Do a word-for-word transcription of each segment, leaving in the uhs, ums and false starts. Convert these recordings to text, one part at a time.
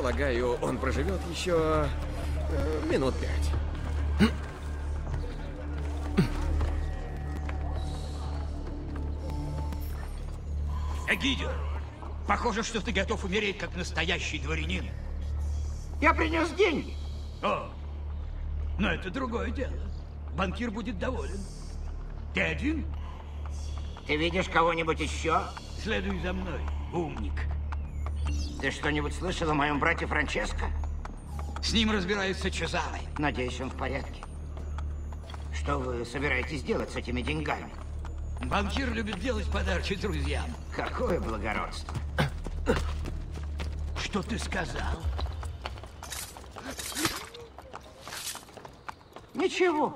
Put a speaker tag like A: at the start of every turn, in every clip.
A: полагаю, он проживет еще э, минут пять.
B: Эгидио, похоже, что ты готов умереть, как настоящий дворянин.
C: Я принес деньги.
B: О, но это другое дело. Банкир будет доволен. Ты один?
C: Ты видишь кого-нибудь еще?
B: Следуй за мной, умник.
C: Ты что-нибудь слышал о моем брате Франческо?
B: С ним разбирается Чезаре.
C: Надеюсь, он в порядке. Что вы собираетесь делать с этими деньгами?
B: Банкир любит делать подарки друзьям.
C: Какое благородство.
B: Что ты сказал?
C: Ничего.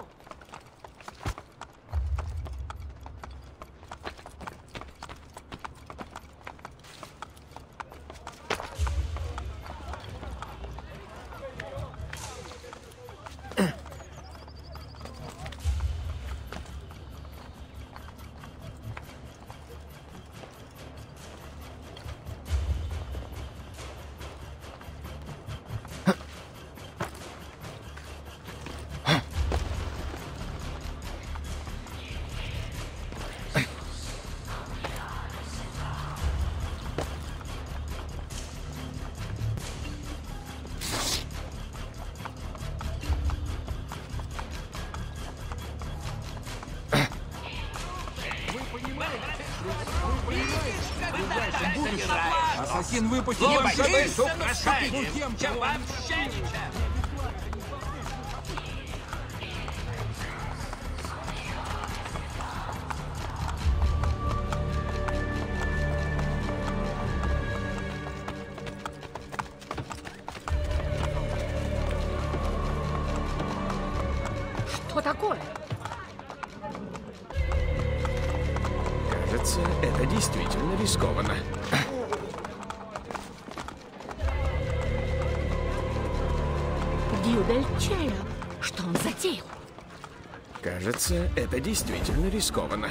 D: Ассасин выпустил
B: Не
D: вам
B: боишься
D: шапку.
B: наследия?
D: Ну, кем,
B: Я
D: кем?
B: вообще ничем.
E: Что такое?
A: Кажется, это действительно рискованно.
E: Дюдельчеро. Что он затеял?
A: Кажется, это действительно рискованно.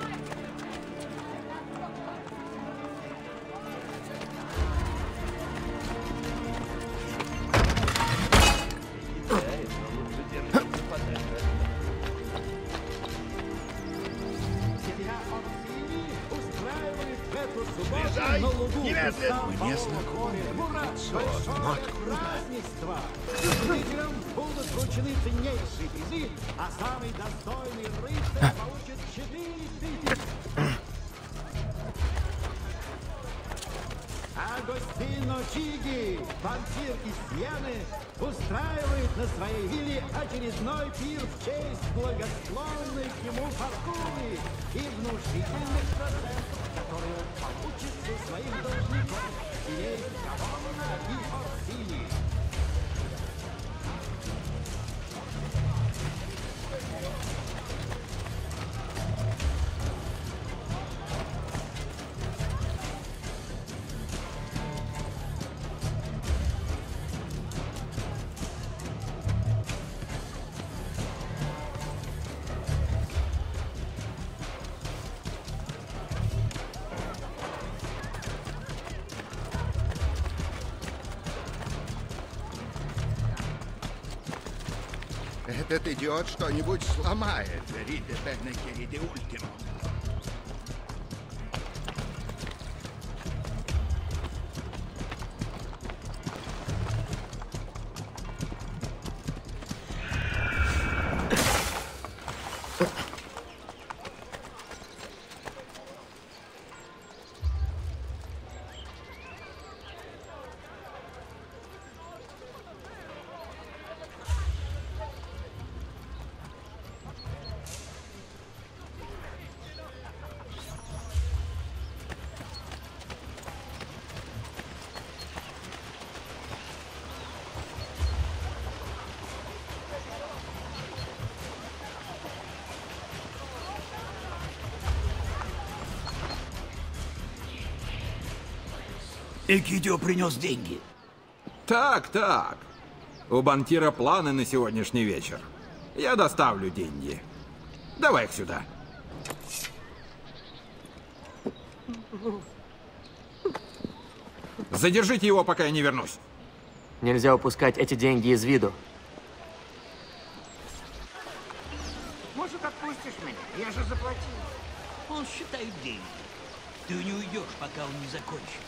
F: Мне знакомое лицо, но откуда?
G: Жителям будут вручены ценнейшие призы, а самый достойный рыцарь получит четыре тысячи. Агостино Чиги, банкир из Сиены, устраивает на своей вилле очередной пир в честь благосклонной к нему фортуны и внушительных процентов, которые он получит со своих должников, семей Гавона и Орсини.
F: Этот идиот что-нибудь сломает. Рите бедне кериде ультимо.
B: Эгидио принес деньги.
D: Так, так. У банкира планы на сегодняшний вечер. Я доставлю деньги. Давай их сюда. Задержите его, пока я не вернусь.
H: Нельзя упускать эти деньги из виду.
C: Может, отпустишь меня? Я же заплатил.
B: Он считает деньги. Ты не уйдешь, пока он не закончит.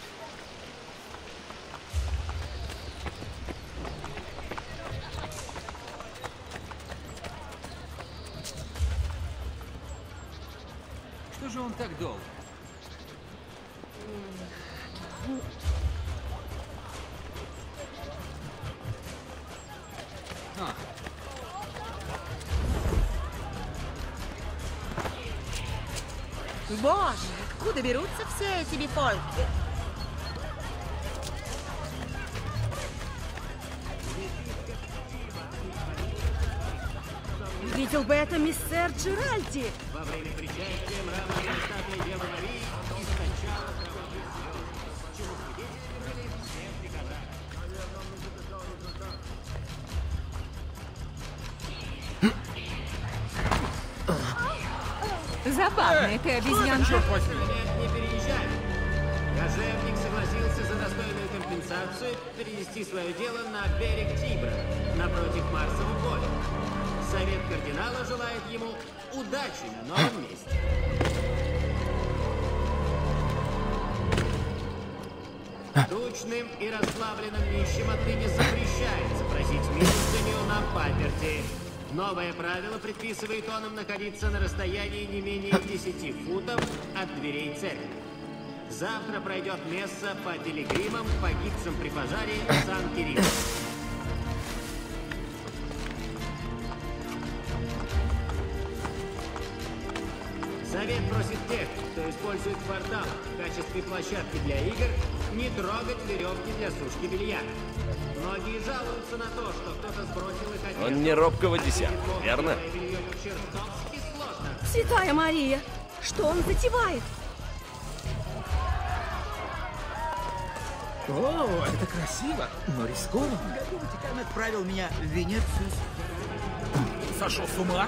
I: Что же он так долго? А.
E: Боже, откуда берутся все эти бифольки? Видел бы это мистер Джеральди.
G: Во время причастия мраморная статуя Девы Марии источала кровавые слезы, чему свидетелями были все прихожане.
E: Забавная ты обезьянка.
G: Не переезжай. Кожевник согласился за достойную компенсацию перенести свое дело на берег Тибра, напротив Марсового поля. Совет кардинала желает ему удачи на новом месте. Тучным и расслабленным нищим отныне запрещается просить милостыню на паперти. Новое правило предписывает он им находиться на расстоянии не менее десяти футов от дверей церкви. Завтра пройдет месса по пилигримам, погибшим при пожаре Сан-Кирилла. Совет просит тех, кто использует квартал в качестве площадки для игр, не трогать веревки для сушки белья. Многие жалуются на то, что кто-то сбросил их одежду.
A: Он не робкого десятка, верно?
E: Святая Мария, что он затевает?
J: О, это красиво, но рискованно.
B: Году Ватикан отправил меня в Венецию.
J: Сошел с ума?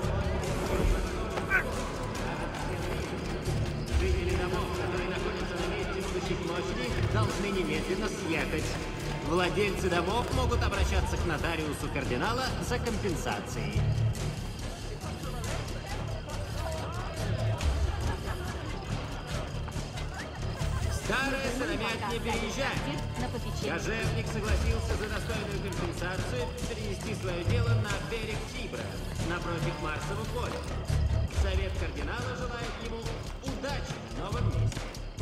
G: Жители домов, которые находятся на месте будущей площади, должны немедленно съехать. Владельцы домов могут обращаться к нотариусу кардинала за компенсацией. Старая сыромять не переезжает. Кожевник согласился за достойную компенсацию перенести свое дело на берег Тибра, напротив Марсового поля. Совет кардинала желает ему удачи на новом месте.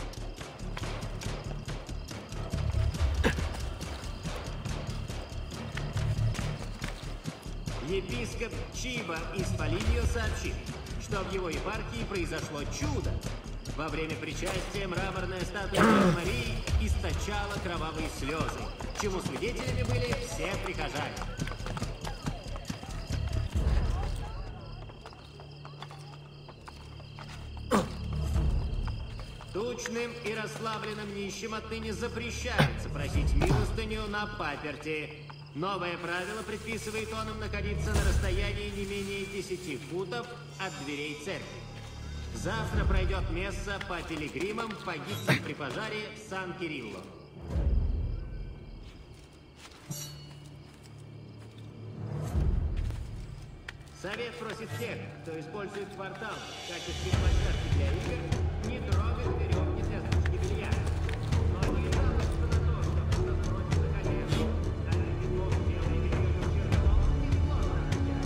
G: Епископ Чиба из Фолиньо сообщил, что в его епархии произошло чудо. Во время причастия мраморная статуя Девы Марии источала кровавые слезы, чему свидетелями были все прихожане. Тучным и расслабленным нищим отныне запрещается просить милостыню на паперти. Новое правило предписывает он им находиться на расстоянии не менее десяти футов от дверей церкви. Завтра пройдет месса по пилигримам, погибшим при пожаре Сан-Кирилло. Совет просит тех, кто использует квартал в качестве площадки для игр, не трогать веревки для сушки белья. Многие жалуются на то, что кто-то сбросил их одежду. Даже бегов белый белье чернов несложно отнять.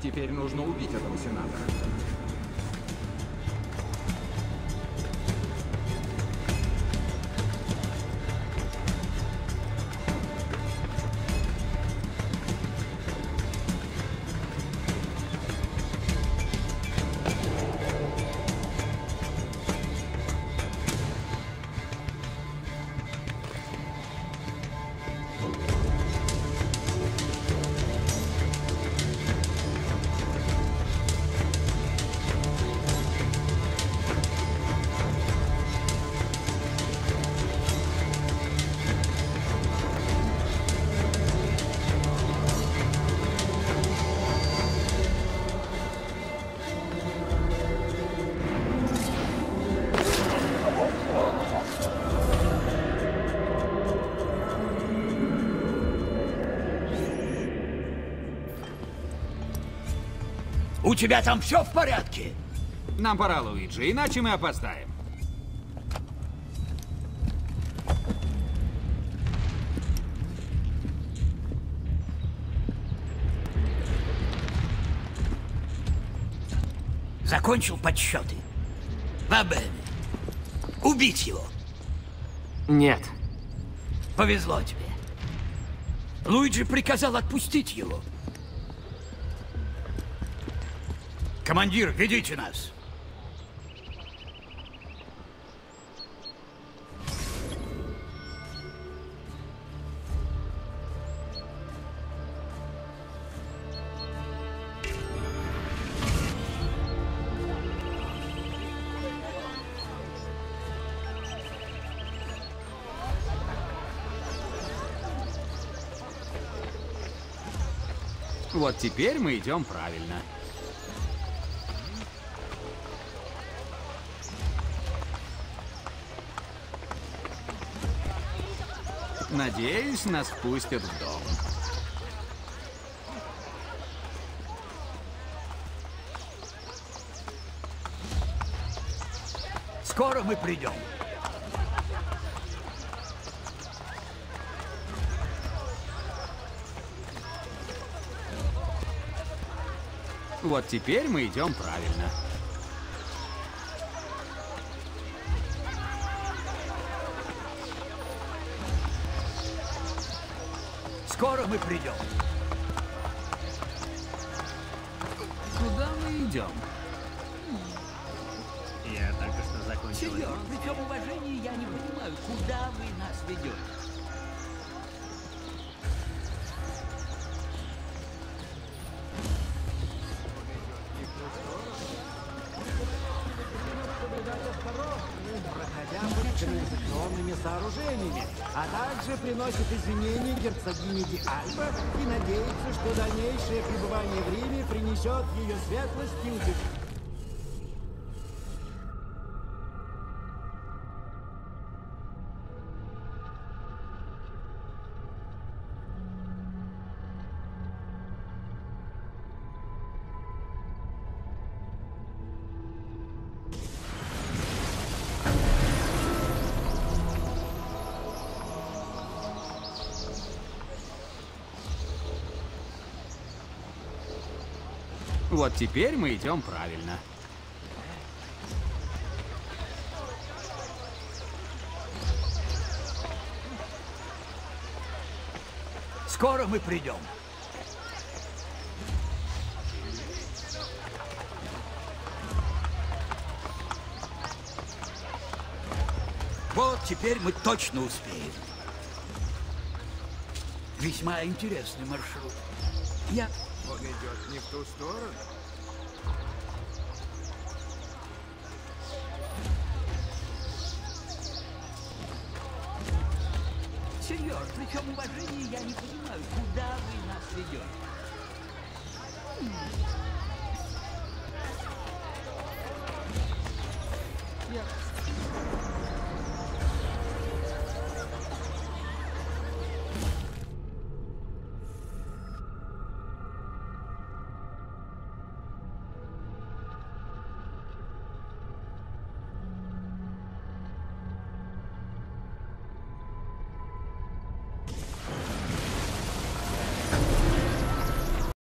D: Теперь нужно убить этого сенатора.
B: У тебя там все в порядке?
I: Нам пора, Луиджи, иначе мы опоздаем.
B: Закончил подсчеты? Бабене. Убить его?
H: Нет.
B: Повезло тебе. Луиджи приказал отпустить его. Командир, ведите нас.
I: Вот теперь мы идем правильно. Надеюсь, нас впустят в дом.
B: Скоро мы придем.
I: Вот теперь мы идем правильно.
B: Скоро мы придем.
I: Куда мы идем?
J: Я только что закончил.
B: Сеньор, при всем уважении я не понимаю, куда вы нас ведете.
G: Проходя под канализационными сооружениями, а также приносит извинения герцогине Ди Альба и надеется, что дальнейшее пребывание в Риме принесет ее светлости утешение.
I: Вот теперь мы идем правильно.
B: Скоро мы придем. Вот теперь мы точно успеем. Весьма интересный маршрут. Я...
F: Он идет не в ту сторону.
B: Сеньор, при всем уважении я не понимаю, куда вы нас ведете.
I: Я...